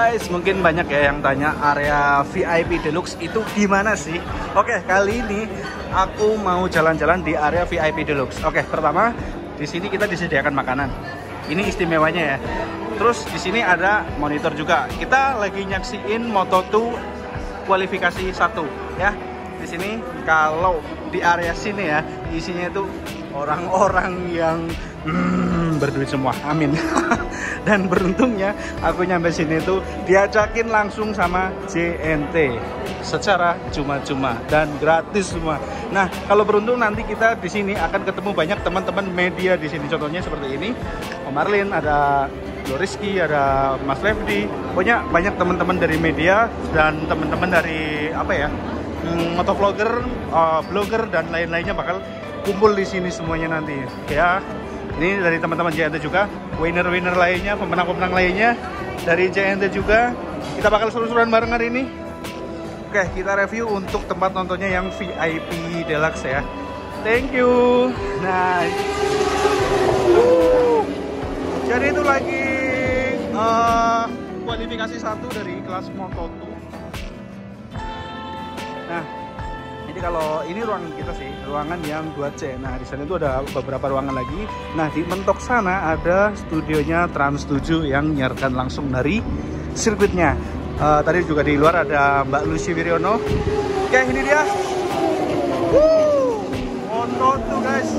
guys, mungkin banyak ya yang tanya area VIP Deluxe itu gimana sih? Oke, kali ini aku mau jalan-jalan di area VIP Deluxe. Oke, pertama di sini kita disediakan makanan. Ini istimewanya ya. Terus di sini ada monitor juga. Kita lagi nyaksiin Moto2 kualifikasi 1 ya. Di sini kalau di area sini ya, isinya itu orang-orang yang berduit semua, amin. Dan beruntungnya aku nyampe sini tuh diajakin langsung sama JNT secara cuma-cuma dan gratis semua. Nah, kalau beruntung nanti kita di sini akan ketemu banyak teman-teman media di sini. Contohnya seperti ini, Om Marlin, ada Rizky, ada Mas Lefdi. Pokoknya banyak teman-teman dari media dan teman-teman dari apa ya, motovlogger, blogger dan lain-lainnya bakal kumpul di sini semuanya nanti ya. Ini dari teman-teman JNT juga, winner-winner lainnya, pemenang-pemenang lainnya dari JNT juga. Kita bakal seru-seruan bareng hari ini. Oke, kita review untuk tempat nontonnya yang VIP Deluxe ya. Thank you. Nah, jadi itu lagi kualifikasi 1 dari kelas Moto2. Nah, jadi kalau ini ruangan kita sih, ruangan yang 2C. Nah, di sana itu ada beberapa ruangan lagi. Nah, di mentok sana ada studionya Trans7 yang nyiarkan langsung dari sirkuitnya. Tadi juga di luar ada Mbak Lucy Wiryono. Oke, ini dia. Moto2 guys.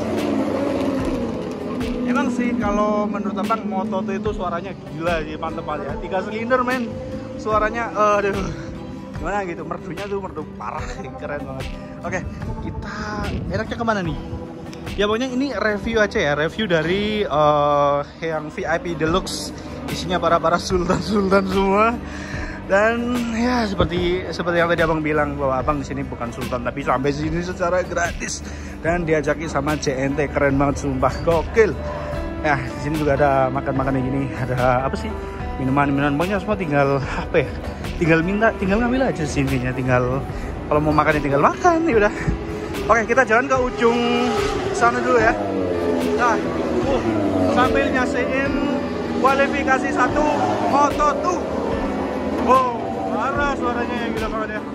Emang sih kalau menurut abang Moto2 itu suaranya gila sih, mantep banget ya. 3 silinder men. Suaranya aduh. Gimana gitu, merdunya tuh merdu parah, keren banget. Oke, kita enaknya kemana nih? Ya pokoknya ini review aja ya, review dari yang VIP Deluxe. Isinya para sultan-sultan semua. Dan ya seperti yang tadi abang bilang, bahwa abang di sini bukan sultan tapi sampai sini secara gratis dan diajaki sama JNT. Keren banget sumpah, gokil. Ya di sini juga ada makan-makan kayak gini, ada apa sih, minuman pokoknya semua tinggal apa ya, tinggal ngambil aja sininya, tinggal kalau mau makan ya tinggal makan ya udah. Oke, kita jalan ke ujung sana dulu ya. Nah, sambil nyaksiin kualifikasi 1 Moto2. Oh, parah suaranya yang gila banget ya.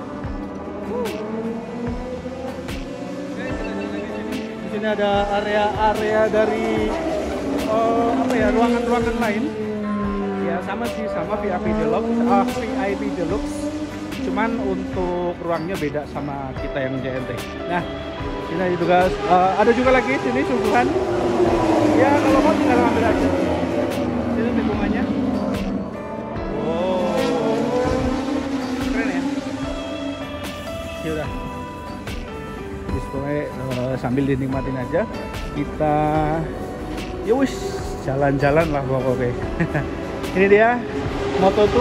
Di sini ada area dari apa ya, ruangan-ruangan lain. Ya sama sih, sama VIP Deluxe. Cuman untuk ruangnya beda sama kita yang JNT. Nah, ini juga ada juga lagi sini suguhan. Ya kalau mau tinggal ambil aja. Ini tikungannya. Oh, keren ya. Ya udah. Pokoknya sambil dinikmatin aja. Kita ya wis jalan-jalan lah pokoknya. Ini dia Moto2.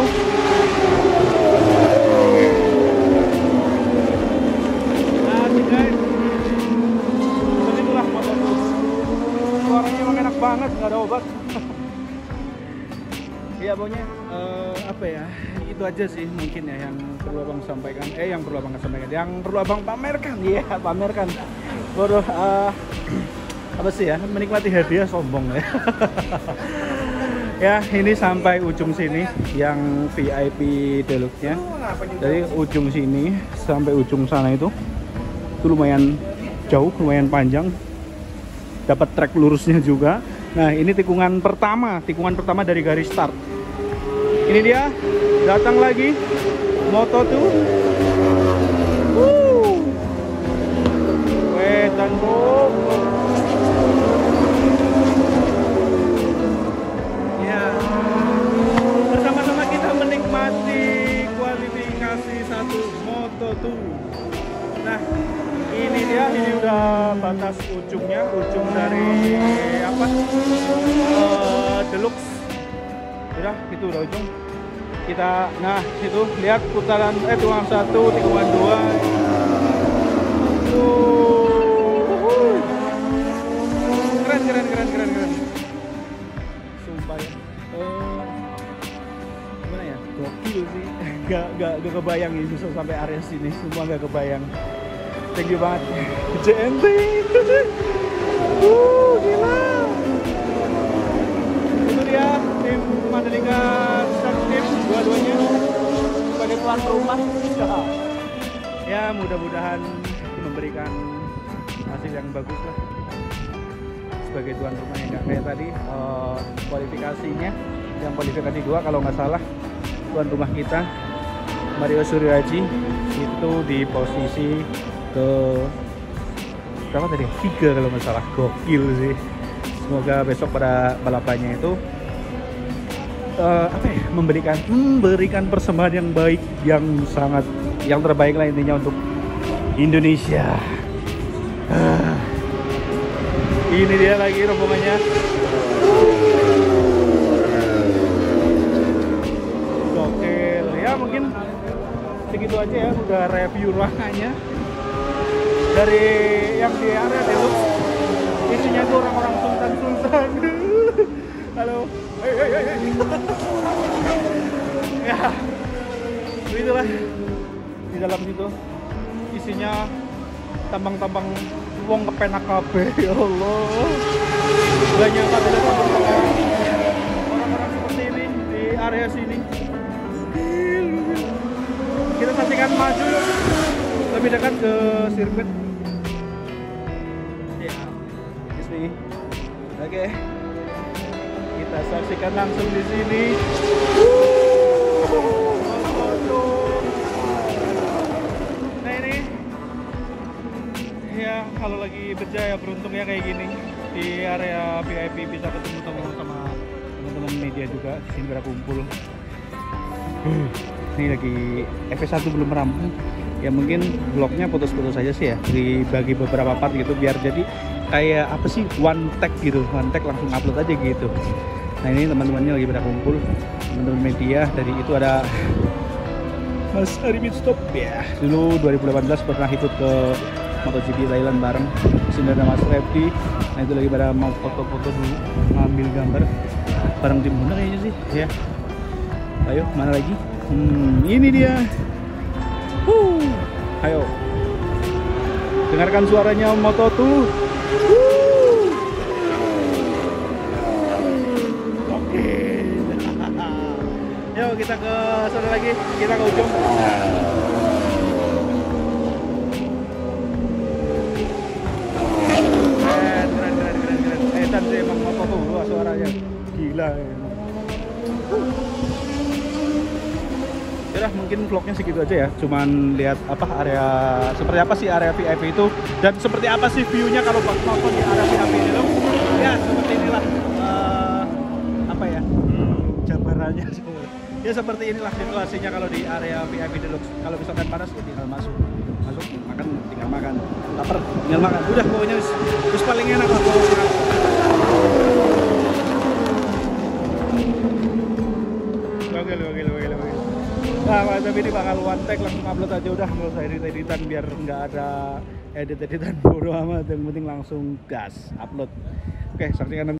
Nah guys, begitulah Moto2. Suaranya emang enak banget, nggak ada obat. Ya pokoknya apa ya, itu aja sih mungkin ya yang perlu abang sampaikan. Yang perlu abang pamerkan. Iya, pamerkan. Baru apa sih ya, menikmati hadiah sombong ya. Ya, ini sampai ujung sini yang VIP Deluxe-nya. Dari ujung sini sampai ujung sana itu lumayan jauh, lumayan panjang. Dapat trek lurusnya juga. Nah, ini tikungan pertama dari garis start. Ini dia, datang lagi Moto2. Dan bro. Nah, ini dia, ini udah batas ujung dari apa? Deluxe. Udah, itu udah ujung. Kita, nah itu lihat putaran tikungan 1, tikungan 2. Keren. Sumpah ya. Gimana ya? Gokil sih. Gak kebayang ini bisa sampai area sini, semua gak kebayang. Thank you banget JNT. Gila. Itu dia tim Mandalika Start Team dua-duanya. tuan rumah. Ya mudah-mudahan memberikan hasil yang bagus lah sebagai tuan rumah, yang nggak kayak tadi kualifikasinya yang kualifikasi 2 kalau nggak salah tuan rumah kita Mario Suryoaji itu di posisi ke berapa tadi? 3 kalau nggak salah. Gokil sih. Semoga besok pada balapannya itu memberikan persembahan yang baik, yang terbaik lah intinya untuk Indonesia. Ini dia lagi rombongannya. Gokil. Ya mungkin segitu aja ya, udah review ruangannya dari yang di area deluxe. Isinya itu orang-orang sultan. Halo. Ya, begitulah di dalam situ. Isinya tambang-tambang wong kepenak kabeh. Ya Allah. Gak nyangka ada orang-orang seperti ini di area sini. Kita saksikan maju yuk, lebih dekat ke sirkuit. Ya, oke. Kita saksikan langsung di sini. Nah ini, ya kalau lagi berjaya beruntungnya kayak gini di area VIP bisa ketemu sama teman-teman media juga di sini berkumpul. Ini lagi FS1 belum rampung. Ya mungkin vlognya putus-putus saja sih ya, dibagi beberapa part gitu biar jadi kayak apa sih, one tag langsung upload aja gitu. Nah ini teman-temannya lagi pada kumpul, teman-teman media. Dari itu ada Mas Ari Midstop ya, dulu 2018 pernah ikut ke MotoGP Thailand bareng. Sini ada Mas Repti. Nah itu lagi pada mau foto-foto dulu, ngambil gambar bareng tim Honda kayaknya sih ya. Ayo mana lagi? Ini dia. Ayo dengarkan suaranya Moto2. Oke. Yuk kita ke sana lagi, kita ke ujung. Keren. Edan sih emang Moto2 suaranya gila emang. Yaudah mungkin vlognya segitu aja ya, cuman lihat seperti apa sih area VIP itu dan seperti apa sih view-nya kalau nonton di area VIP itu. Ya seperti inilah gambarannya. Ya seperti inilah situasinya kalau di area VIP Deluxe. Kalau misalkan panas ya tinggal masuk makan, tinggal makan, lapar tinggal makan, udah pokoknya terus paling enak lah kalau makan. Gokil. Nah, tapi ini bakal one tag langsung upload aja udah, nggak usah edit-editan biar nggak ada edit-editan bodo amat, yang penting langsung gas upload. Oke, saksikan nanti.